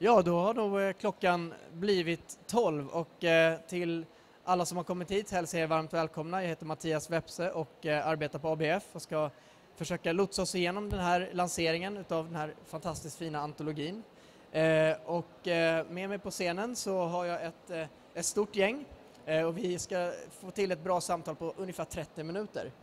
Ja, då har nog klockan blivit 12 och till alla som har kommit hit hälsar er varmt välkomna. Jag heter Mattias Wepse och arbetar på ABF och ska försöka lotsa oss igenom den här lanseringen av den här fantastiskt fina antologin. Med mig på scenen så har jag ett stort gäng och vi ska få till ett bra samtal på ungefär 30 minuter.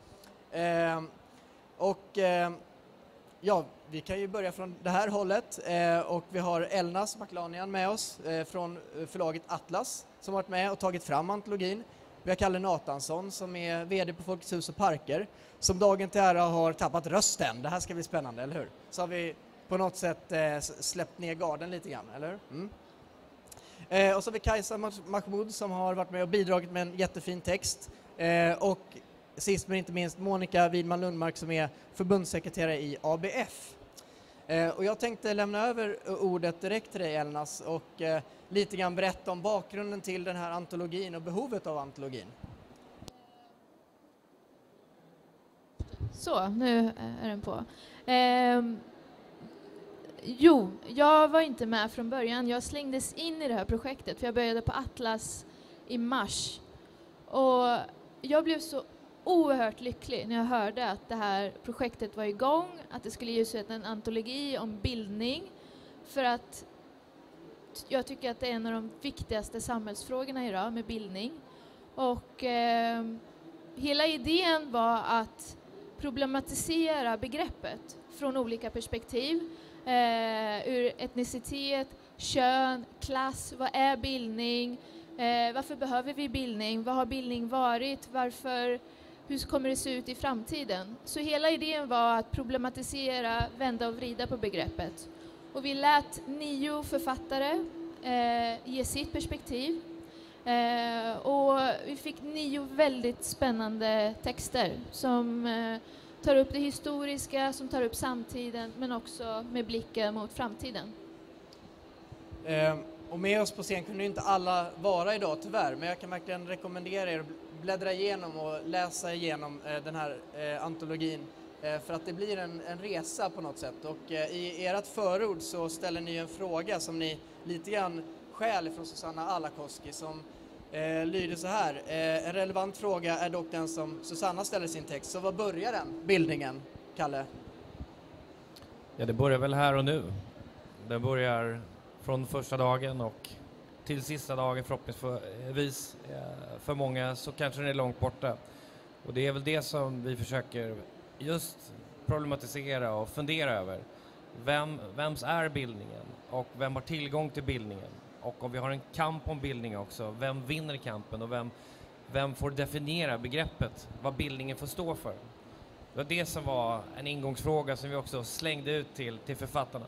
Ja, vi kan ju börja från det här hållet och vi har Elnas Maklanian med oss från förlaget Atlas som har varit med och tagit fram antologin. Vi har Kalle Nathansson som är vd på Folkets hus och parker som dagen till ära har tappat rösten. Det här ska bli spännande, eller hur? Så har vi på något sätt släppt ner garden lite grann, eller hur? Och så har vi Kajsa Mahmoud som har varit med och bidragit med en jättefin text och sist men inte minst Monica Widman Lundmark som är förbundssekreterare i ABF. Och jag tänkte lämna över ordet direkt till dig, Elnas, och lite grann berätta om bakgrunden till den här antologin och behovet av antologin. Så, nu är den på. Jag var inte med från början. Jag slängdes in i det här projektet för jag började på Atlas i mars. Och jag blev så oerhört lycklig när jag hörde att det här projektet var igång, att det skulle ges ut en antologi om bildning, för att jag tycker att det är en av de viktigaste samhällsfrågorna idag med bildning. Och hela idén var att problematisera begreppet från olika perspektiv, ur etnicitet, kön, klass, vad är bildning, varför behöver vi bildning, vad har bildning varit, hur kommer det se ut i framtiden? Så hela idén var att problematisera, vända och vrida på begreppet. Och vi lät 9 författare ge sitt perspektiv. Och vi fick 9 väldigt spännande texter som tar upp det historiska, som tar upp samtiden, men också med blicken mot framtiden. Och med oss på scen kunde inte alla vara idag tyvärr, men jag kan verkligen rekommendera er att bläddra igenom och läsa igenom den här antologin för att det blir en resa på något sätt. Och i ert förord så ställer ni en fråga som ni lite grann stjäl från Susanna Alakoski som lyder så här. En relevant fråga är dock den som Susanna ställer i sin text. Så vad börjar den bildningen, Kalle? Ja, det börjar väl här och nu. Det börjar från första dagen och till sista dagen förhoppningsvis. För många så kanske den är långt borta. Och det är väl det som vi försöker just problematisera och fundera över. Vems är bildningen? Och vem har tillgång till bildningen? Och om vi har en kamp om bildning också, vem vinner kampen och vem får definiera begreppet, vad bildningen får stå för? Det var det som var en ingångsfråga som vi också slängde ut till författarna.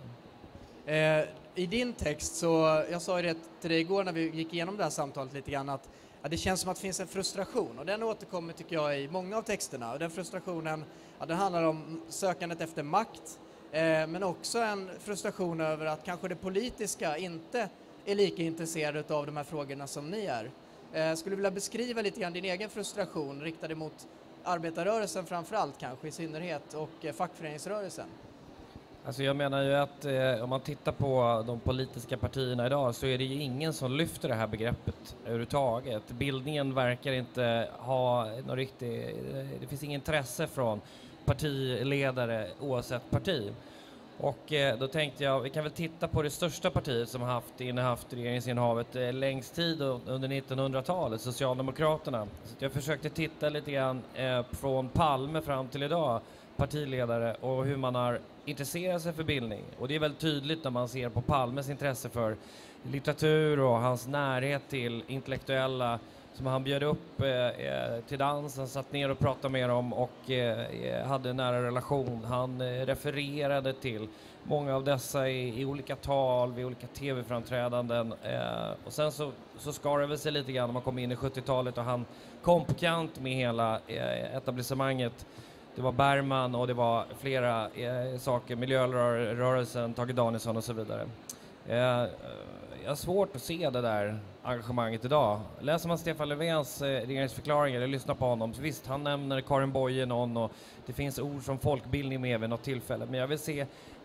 I din text så, jag sa ju det till dig igår när vi gick igenom det här samtalet lite grann, att det känns som att det finns en frustration och den återkommer tycker jag i många av texterna och den frustrationen, den handlar om sökandet efter makt men också en frustration över att kanske det politiska inte är lika intresserade av de här frågorna som ni är. Skulle du vilja beskriva lite grann din egen frustration riktad mot arbetarrörelsen framförallt kanske i synnerhet och fackföreningsrörelsen? Alltså jag menar ju att om man tittar på de politiska partierna idag så är det ju ingen som lyfter det här begreppet överhuvudtaget. Bildningen verkar inte ha någon riktig, det finns ingen intresse från partiledare oavsett parti. Och då tänkte jag, vi kan väl titta på det största partiet som har innehaft regeringsinnehavet längst tid under 1900-talet, Socialdemokraterna. Så jag försökte titta lite grann från Palme fram till idag, partiledare, och hur man har intresserat sig för bildning. Och det är väldigt tydligt när man ser på Palmes intresse för litteratur och hans närhet till intellektuella som han bjöd upp till dansen, satt ner och pratade med dem och hade en nära relation. Han refererade till många av dessa i olika tal, vid olika tv-framträdanden. Och sen så skar det väl sig lite grann när man kom in i 70-talet och han kom på kant med hela etablissemanget. Det var Bergman och det var flera saker, miljörörelsen, Tage Danielsson och så vidare. Jag har svårt att se det där engagemanget idag. Läser man Stefan Löfvens regeringsförklaring eller lyssnar på honom, så visst, han nämner Karin Boye någon och det finns ord som folkbildning med vid något tillfälle. Men jag vill se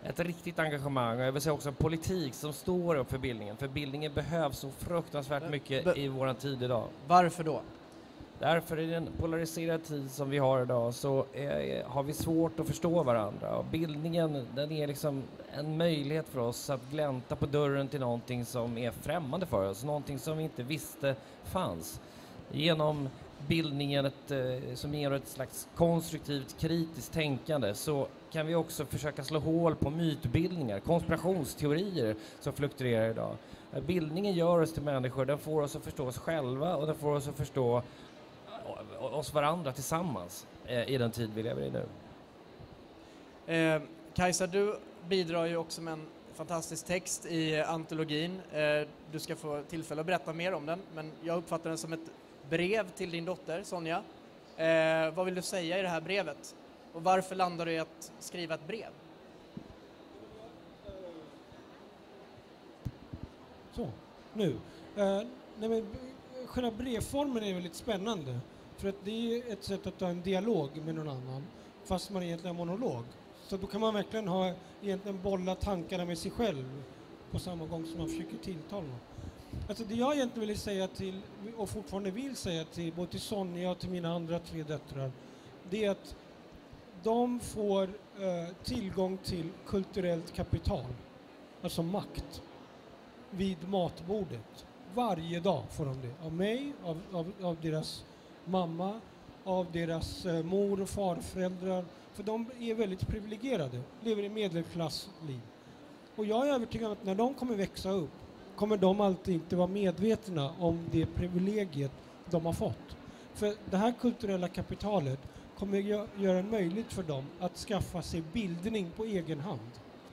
ett riktigt engagemang och jag vill säga också en politik som står upp för bildningen. För bildningen behövs så fruktansvärt mycket i våran tid idag. Varför då? Därför i den polariserade tid som vi har idag så har vi svårt att förstå varandra. Och bildningen, den är liksom en möjlighet för oss att glänta på dörren till någonting som är främmande för oss. Någonting som vi inte visste fanns. Genom bildningen som ger ett slags konstruktivt kritiskt tänkande så kan vi också försöka slå hål på mytbildningar, konspirationsteorier som fluktuerar idag. Bildningen gör oss till människor, den får oss att förstå oss själva och den får oss att förstå oss varandra tillsammans i den tid vi lever i nu. Kajsa, du bidrar ju också med en fantastisk text i antologin. Du ska få tillfälle att berätta mer om den, men jag uppfattar den som ett brev till din dotter Sonja. Vad vill du säga i det här brevet? Och varför landar du i att skriva ett brev? Så, nu. Nej, men själva brevformen är väldigt spännande. För att det är ett sätt att ta en dialog med någon annan, fast man egentligen har monolog. Så då kan man verkligen egentligen bolla tankarna med sig själv på samma gång som man försöker tilltala någon. Alltså det jag egentligen vill säga till, och fortfarande vill säga till både till Sonja och till mina andra 3 döttrar, det är att de får tillgång till kulturellt kapital, alltså makt, vid matbordet. Varje dag får de det. Av mig, av deras mamma, av deras mor- och farföräldrar. För de är väldigt privilegierade, lever i medelklassliv. Och jag är övertygad om att när de kommer växa upp kommer de alltid inte vara medvetna om det privilegiet de har fått. För det här kulturella kapitalet kommer göra det möjligt för dem att skaffa sig bildning på egen hand.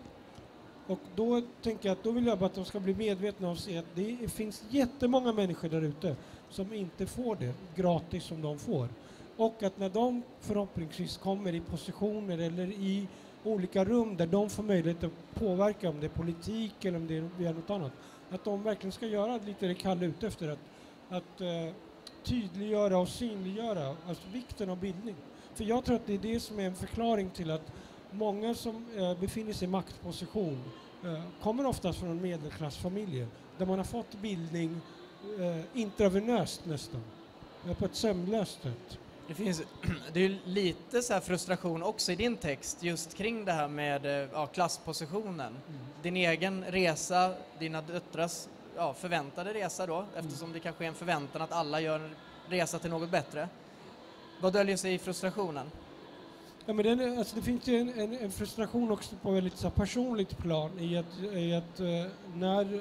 Och då tänker jag att då vill jag bara att de ska bli medvetna om att det finns jättemånga människor där ute som inte får det gratis som de får. Och att när de förhoppningsvis kommer i positioner eller i olika rum där de får möjlighet att påverka, om det är politik eller om det är något annat, att de verkligen ska göra lite det Kalle ute efter, att tydliggöra och synliggöra alltså vikten av bildning. För jag tror att det är det som är en förklaring till att många som befinner sig i maktposition kommer oftast från medelklassfamiljer där man har fått bildning intravenöst nästan, på ett sömnlöst sätt. Det är ju lite så här frustration också i din text just kring det här med klasspositionen. Din egen resa, dina döttrars förväntade resa då, eftersom det kanske är en förväntan att alla gör en resa till något bättre. Vad döljer sig i frustrationen? Ja, men det finns ju en frustration också på väldigt så personligt plan i att när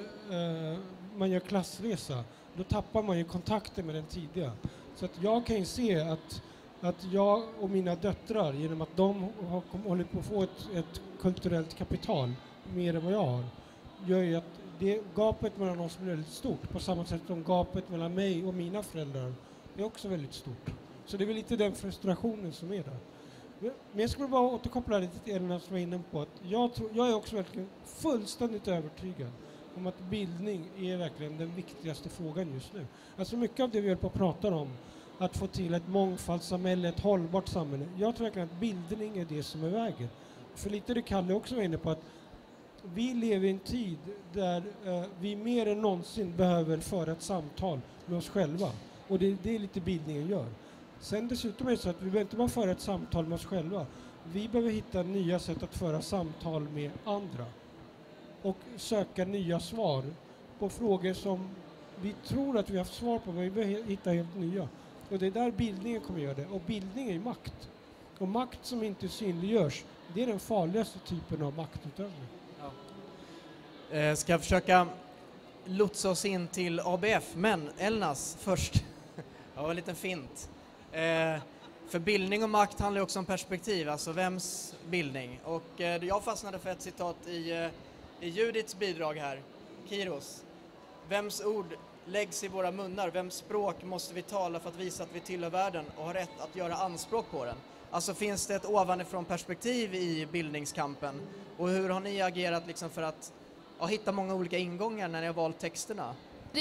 man gör klassresa, då tappar man ju kontakten med den tidiga. Så att jag kan ju se att jag och mina döttrar, genom att de håller på att få ett kulturellt kapital mer än vad jag har, gör ju att det gapet mellan oss blir väldigt stort, på samma sätt som gapet mellan mig och mina föräldrar är också väldigt stort. Så det är väl lite den frustrationen som är där. Men jag skulle bara återkoppla lite till Elna som var inne på att jag är också verkligen fullständigt övertygad om att bildning är verkligen den viktigaste frågan just nu. Alltså mycket av det vi håller på att prata om, att få till ett mångfaldssamhälle, ett hållbart samhälle. Jag tror verkligen att bildning är det som är vägen. För lite det Kalle också var inne på, att vi lever i en tid där vi mer än någonsin behöver föra ett samtal med oss själva. Och det är lite bildningen gör. Sen dessutom är det så att vi behöver inte bara föra ett samtal med oss själva. Vi behöver hitta nya sätt att föra samtal med andra. Och söka nya svar på frågor som vi tror att vi har haft svar på, men vi behöver hitta helt nya. Och det är där bildningen kommer göra det. Och bildning är makt. Och makt som inte synliggörs, det är den farligaste typen av maktutövning. Ja. Ska jag försöka lotsa oss in till ABF, men Elnas först. Ja, en liten fint. För bildning och makt handlar också om perspektiv, alltså vems bildning. Och jag fastnade för ett citat i Judiths bidrag här, Kiros. Vems ord läggs i våra munnar, vems språk måste vi tala för att visa att vi tillhör världen och har rätt att göra anspråk på den? Alltså finns det ett ovanifrån perspektiv i bildningskampen? Och hur har ni agerat liksom för att hitta många olika ingångar när ni har valt texterna?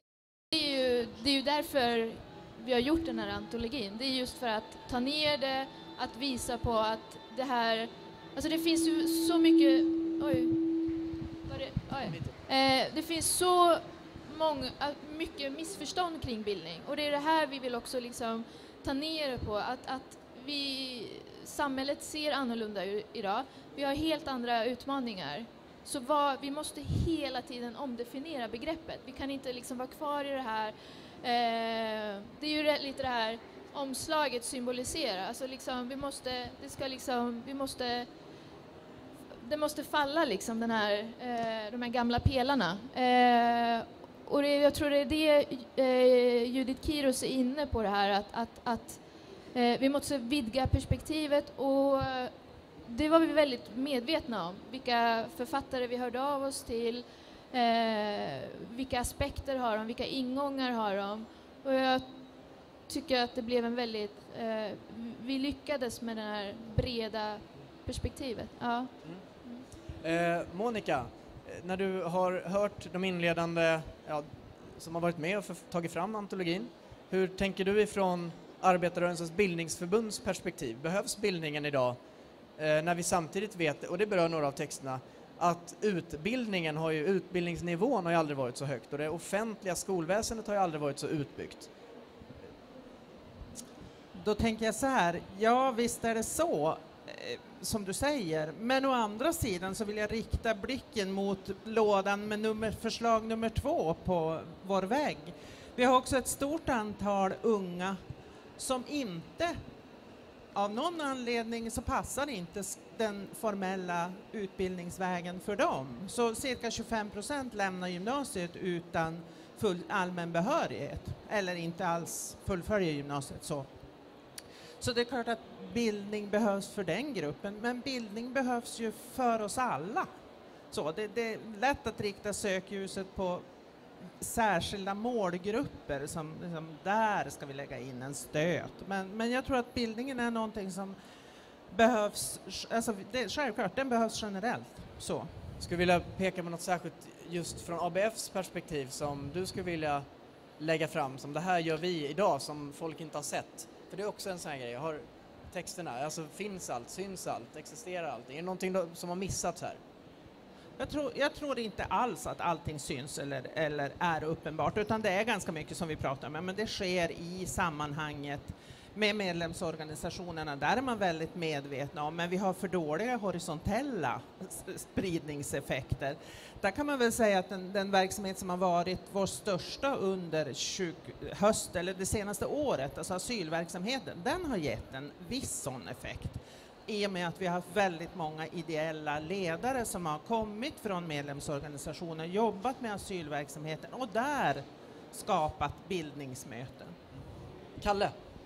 Det är ju därför vi har gjort den här antologin. Det är just för att ta ner det, att visa på att det här... Alltså det finns ju så mycket Det finns så mycket missförstånd kring bildning, och det är det här vi vill också liksom ta ner på, att samhället ser annorlunda idag. Vi har helt andra utmaningar. Så vi måste hela tiden omdefiniera begreppet. Vi kan inte liksom vara kvar i det här. Det är ju lite det här omslaget symboliserar. Alltså liksom, det måste falla liksom de här gamla pelarna. Och jag tror det är det Judith Kiros är inne på, det här att vi måste vidga perspektivet, och det var vi väldigt medvetna om. Vilka författare vi hörde av oss till, vilka aspekter har de, vilka ingångar har de. Och jag tycker att det blev en väldigt... vi lyckades med det här breda perspektivet. Ja. Monica, när du har hört de inledande som har varit med och tagit fram antologin, hur tänker du ifrån Arbetarrörelsens bildningsförbunds perspektiv? Behövs bildningen idag? När vi samtidigt vet, och det berör några av texterna, att utbildningsnivån har ju aldrig varit så högt, och det offentliga skolväsendet har ju aldrig varit så utbyggt. Då tänker jag så här, ja visst är det så som du säger, men å andra sidan så vill jag rikta blicken mot lådan med förslag nummer 2 på vår vägg. Vi har också ett stort antal unga som inte, av någon anledning så passar inte den formella utbildningsvägen för dem. Så cirka 25% lämnar gymnasiet utan full allmän behörighet, eller inte alls fullföljer gymnasiet så. Så det är klart att bildning behövs för den gruppen, men bildning behövs ju för oss alla. Så det är lätt att rikta sökljuset på särskilda målgrupper som där ska vi lägga in en stöt. Men jag tror att bildningen är någonting som behövs, alltså självklart, den behövs generellt. Så. Skulle vilja peka på något särskilt just från ABFs perspektiv som du skulle vilja lägga fram, som det här gör vi idag som folk inte har sett? För det är också en sån här grej. Jag har texterna, alltså finns allt, syns allt, existerar allt. Är det någonting som har missats här? Jag tror inte alls att allting syns eller är uppenbart, utan det är ganska mycket som vi pratar om. Men det sker i sammanhanget med medlemsorganisationerna. Där är man väldigt medvetna om, men vi har för dåliga horisontella spridningseffekter. Där kan man väl säga att den verksamhet som har varit vår största under det senaste året, alltså asylverksamheten, den har gett en viss sån effekt. I och med att vi har haft väldigt många ideella ledare som har kommit från medlemsorganisationer, jobbat med asylverksamheten och där skapat bildningsmöten. Kalle?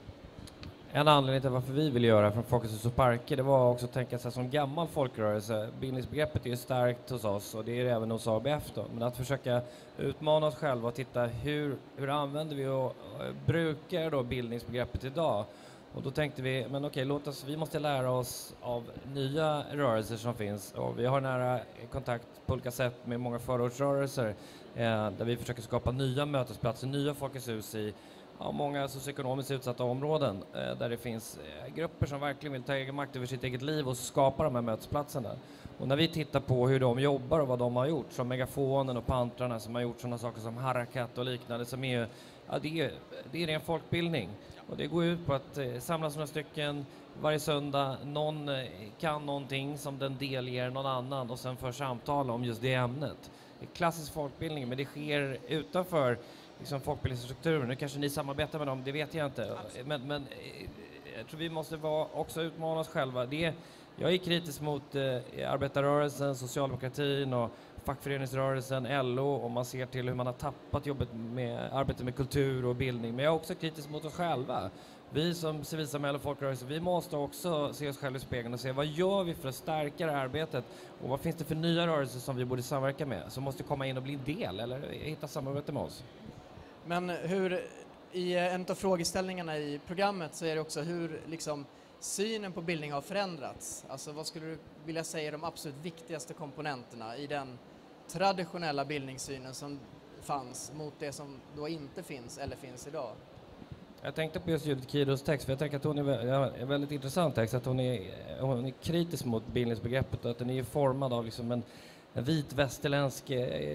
En anledning till varför vi vill göra från Folkets hus och parker, det var också att tänka sig som gammal folkrörelse. Bildningsbegreppet är ju starkt hos oss, och det är det även hos ABF då. Men att försöka utmana oss själva och titta hur använder vi och brukar då bildningsbegreppet idag. Och då tänkte vi, men okej, vi måste lära oss av nya rörelser som finns. Och vi har nära kontakt på olika sätt med många förortsrörelser där vi försöker skapa nya mötesplatser, nya Folkets hus i många socioekonomiskt utsatta områden där det finns grupper som verkligen vill ta egen makt över sitt eget liv och skapa de här mötesplatserna. Och när vi tittar på hur de jobbar och vad de har gjort, som Megafonen och Pantrarna som har gjort sådana saker som Harakat och liknande, som är, det är en folkbildning. Och det går ut på att samlas några stycken varje söndag, någon kan någonting som den delger någon annan och sen för samtal om just det ämnet. Det är klassisk folkbildning, men det sker utanför liksom folkbildningsstrukturen. Nu kanske ni samarbetar med dem, det vet jag inte. Men jag tror vi måste också utmana oss själva. Jag är kritisk mot arbetarrörelsen, socialdemokratin och fackföreningsrörelsen, LO, och man ser till hur man har tappat arbetet med kultur och bildning. Men jag är också kritisk mot oss själva. Vi som civilsamhälle och folkrörelse, vi måste också se oss själva i spegeln och se vad gör vi för att stärka det här arbetet och vad finns det för nya rörelser som vi borde samverka med, som måste komma in och bli en del eller hitta samarbete med oss. Men i en av frågeställningarna i programmet så är det också hur synen på bildning har förändrats. Alltså vad skulle du vilja säga är de absolut viktigaste komponenterna i den traditionella bildningssynen som fanns mot det som då inte finns eller finns idag? Jag tänkte på just Judith Kiros text, för jag tänker att hon är en väldigt intressant text, att hon är kritisk mot bildningsbegreppet och att den är formad av liksom en vit västerländsk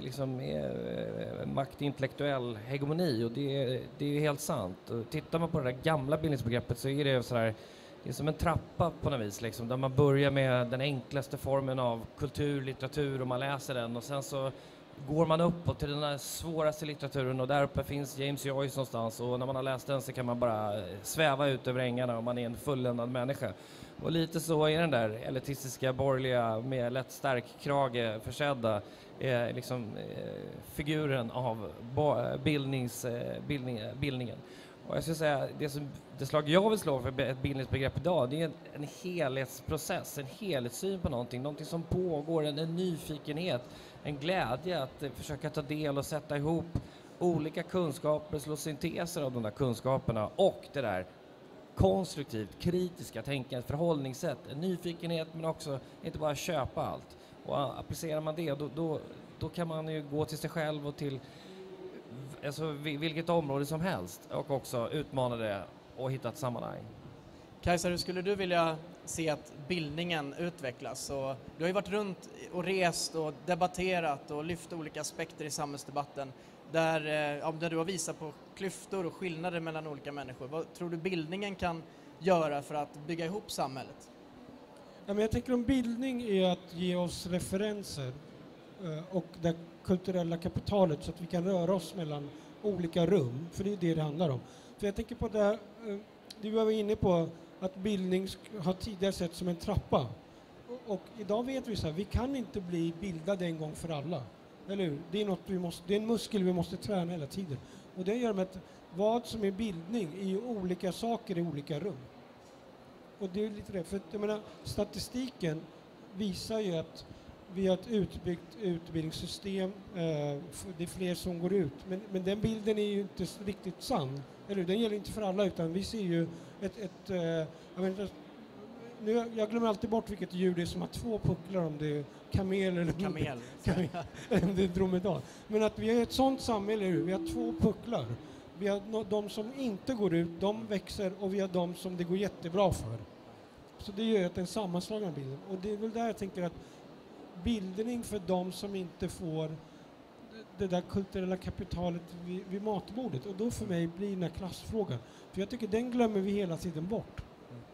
maktintellektuell hegemoni, och det är ju helt sant. Och tittar man på det där gamla bildningsbegreppet så är det sådär, det är som en trappa på något vis, liksom, där man börjar med den enklaste formen av kultur, litteratur, och man läser den, och sen så går man uppåt till den där svåraste litteraturen, och där uppe finns James Joyce någonstans, och när man har läst den så kan man bara sväva ut över ängarna och man är en fulländad människa. Och lite så är den där elitistiska borgerliga med lätt stärkkrage försedda figuren av bildningen. Och jag skulle säga, det slag jag vill slå för ett bildningsbegrepp idag, det är en helhetsprocess, en helhetssyn på någonting som pågår, en nyfikenhet, en glädje att försöka ta del och sätta ihop olika kunskaper, slå synteser av de där kunskaperna, och det där konstruktivt, kritiska tänkandet, förhållningssätt, en nyfikenhet, men också inte bara köpa allt. Och applicerar man det, då kan man ju gå till sig själv och till vilket område som helst, och också utmana det och hitta ett sammanhang. Kajsa, hur skulle du vilja se att bildningen utvecklas? Och du har ju varit runt och rest och debatterat och lyft olika aspekter i samhällsdebatten där du har visat på klyftor och skillnader mellan olika människor. Vad tror du bildningen kan göra för att bygga ihop samhället? Ja, men jag tänker om bildning är att ge oss referenser och det kulturella kapitalet så att vi kan röra oss mellan olika rum, för det är det handlar om. För jag tänker på det du var inne på, att bildning har tidigare sett som en trappa. Och idag vet vi så här, vi kan inte bli bildade en gång för alla. Eller hur? Det är en muskel vi måste träna hela tiden. Och det gör med att vad som är bildning är ju olika saker i olika rum. Och det är lite det, för att, jag menar, statistiken visar ju att vi har ett utbyggt utbildningssystem, det är fler som går ut. Men den bilden är ju inte riktigt sann. Eller den gäller inte för alla, utan vi ser ju jag glömmer alltid bort vilket djur det är som har två pucklar, om det är kamel eller det är dromedar. Men att vi är ett sånt samhälle, vi har två pucklar. Vi har de som inte går ut, de växer, och vi har de som det går jättebra för. Så det gör att den sammanslagna bilden. Och det är väl där jag tänker att bildning för de som inte får det där kulturella kapitalet vid matbordet. Och då för mig blir den här klassfrågan. För jag tycker den glömmer vi hela tiden bort.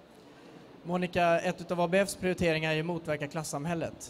Monica, ett av ABFs prioriteringar är att motverka klassamhället.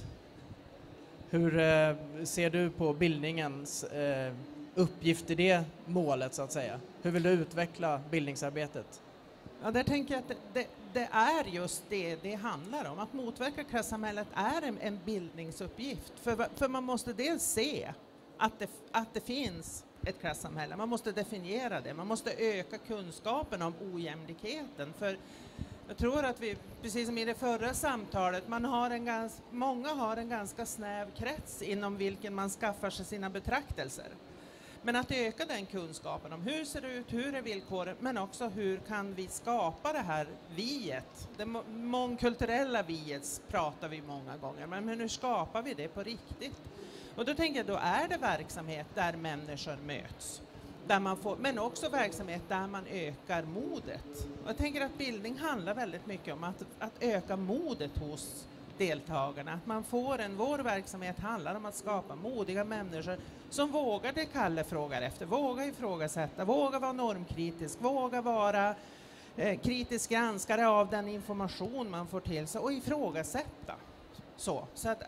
Hur ser du på bildningens uppgift i det målet, så att säga? Hur vill du utveckla bildningsarbetet? Ja, där tänker jag att det är just det handlar om. Att motverka klassamhället är en bildningsuppgift. För man måste dels se att det finns ett klassamhälle. Man måste definiera det. Man måste öka kunskapen om ojämlikheten. För jag tror att vi, precis som i det förra samtalet, många har en ganska snäv krets inom vilken man skaffar sig sina betraktelser. Men att öka den kunskapen om hur ser det ut, hur är villkoren, men också hur kan vi skapa det här viet. Det mångkulturella viet pratar vi många gånger, men hur skapar vi det på riktigt? Och då tänker jag, då är det verksamhet där människor möts. Där man får, men också verksamhet där man ökar modet. Och jag tänker att bildning handlar väldigt mycket om att öka modet hos deltagarna. Att man får vår verksamhet handlar om att skapa modiga människor som vågar det Kalle frågar efter, vågar ifrågasätta, vågar vara normkritisk, vågar vara kritisk granskare av den information man får till sig och ifrågasätta. Så att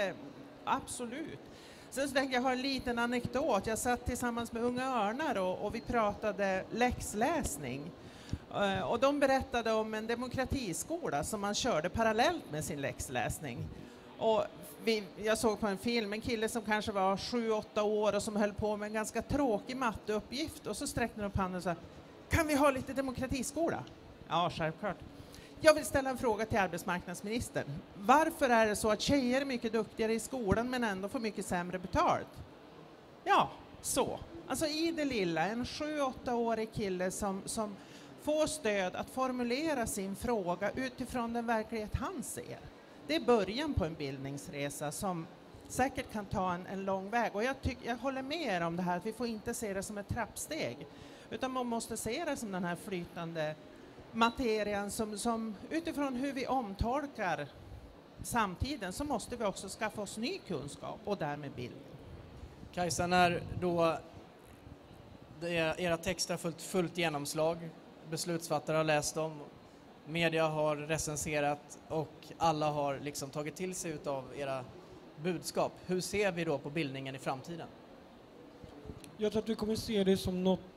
absolut. Sen så tänker jag ha en liten anekdot. Jag satt tillsammans med Unga Örnar och vi pratade läxläsning. Och de berättade om en demokratiskola som man körde parallellt med sin läxläsning. Och jag såg på en film en kille som kanske var 7-8 år och som höll på med en ganska tråkig matteuppgift. Och så sträckte han upp handen och sa, kan vi ha lite demokratiskola? Ja, självklart. Jag vill ställa en fråga till arbetsmarknadsministern. Varför är det så att tjejer är mycket duktigare i skolan men ändå får mycket sämre betalt? Ja, så. Alltså i det lilla, en 7-8-årig kille som får stöd att formulera sin fråga utifrån den verklighet han ser. Det är början på en bildningsresa som säkert kan ta en lång väg. Och jag håller med er om det här, att vi får inte se det som ett trappsteg. utan man måste se det som den här flytande materian som utifrån hur vi omtolkar samtiden så måste vi också skaffa oss ny kunskap och därmed bildning. Kajsa, när då era texter har fått fullt genomslag, beslutsfattare har läst dem, media har recenserat och alla har liksom tagit till sig utav era budskap. Hur ser vi då på bildningen i framtiden? Jag tror att vi kommer se det som något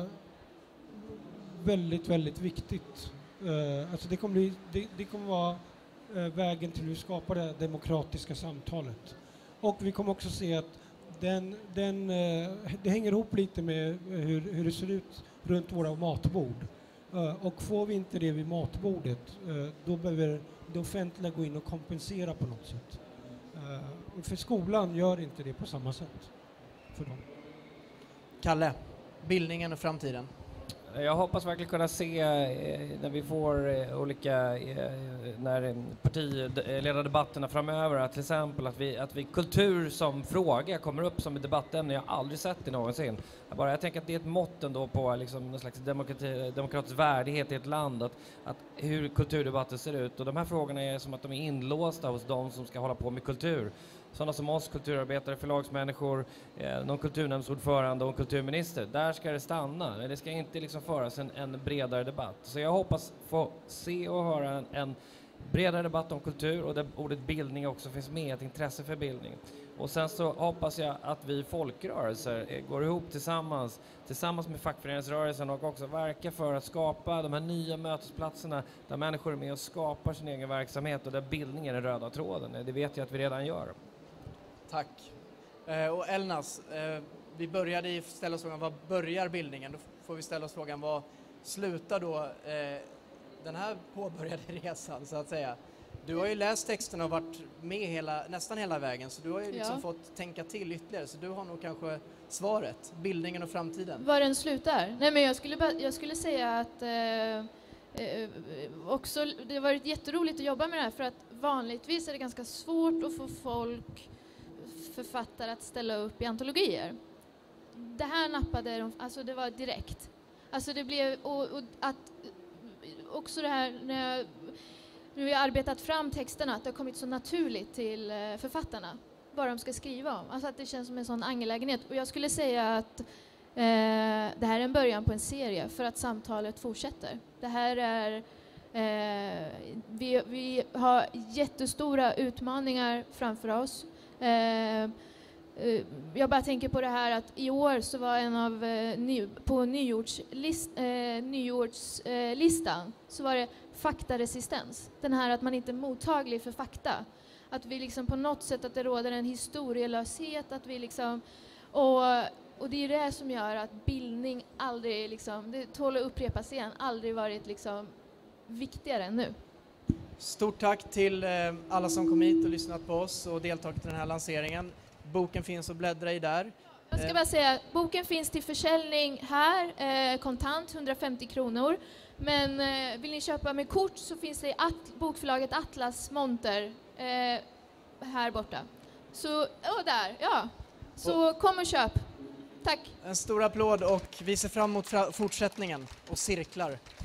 väldigt, väldigt viktigt. Alltså det kommer vara vägen till att skapa det demokratiska samtalet. Och vi kommer också se att det hänger ihop lite med hur det ser ut runt våra matbord. Och får vi inte det vid matbordet, då behöver det offentliga gå in och kompensera på något sätt. För skolan gör inte det på samma sätt för dem. Kalle, bildningen och framtiden. Jag hoppas verkligen kunna se när vi får olika när partiledardebatterna framöver att till exempel att vi kultur som fråga kommer upp som ett debattämne. Jag har aldrig sett det någonsin. Jag tänker att det är ett mått ändå på liksom någon slags demokratisk värdighet i ett land att hur kulturdebatten ser ut, och de här frågorna är som att de är inlåsta hos de som ska hålla på med kultur. Sådana som oss, kulturarbetare, förlagsmänniskor, någon kulturnämndsordförande och en kulturminister. Där ska det stanna. Det ska inte liksom föras en bredare debatt. Så jag hoppas få se och höra en bredare debatt om kultur, och där ordet bildning också finns med, ett intresse för bildning. Och sen så hoppas jag att vi folkrörelser går ihop tillsammans med fackföreningsrörelsen och också verkar för att skapa de här nya mötesplatserna där människor är med och skapar sin egen verksamhet och där bildningen är röda tråden. Det vet jag att vi redan gör. Tack. Och Elnas, vi började ställa oss frågan, vad börjar bildningen? Då får vi ställa oss frågan, vad slutar då den här påbörjade resan, så att säga? Du har ju läst texten och varit med nästan hela vägen, så du har ju liksom fått tänka till ytterligare, så du har nog kanske svaret, bildningen och framtiden. Var den slutar? Nej, men jag skulle säga att också det har varit jätteroligt att jobba med det här, för att vanligtvis är det ganska svårt att få författare att ställa upp i antologier. Det här nappade de, alltså det var direkt. Alltså det blev, och att också det här när vi har arbetat fram texterna, att det har kommit så naturligt till författarna vad de ska skriva om. Alltså att det känns som en sån angelägenhet. Och jag skulle säga att det här är en början på en serie för att samtalet fortsätter. Det här är vi har jättestora utmaningar framför oss. Jag bara tänker på det här att i år så var en av på nyårslistan så var det faktaresistens. Den här att man inte är mottaglig för fakta. Att vi liksom på något sätt att det råder en historielöshet, att vi liksom och det är det som gör att bildning aldrig liksom, det tål att upprepas igen, aldrig varit liksom viktigare än nu. Stort tack till alla som kom hit och lyssnat på oss och deltagit i den här lanseringen. Boken finns att bläddra i där. Jag ska bara säga, boken finns till försäljning här, kontant 150 kronor. Men vill ni köpa med kort så finns det i bokförlaget Atlas monter här borta. Så, där, ja. Så kom och köp. Tack. En stor applåd, och vi ser fram emot fortsättningen och cirklar.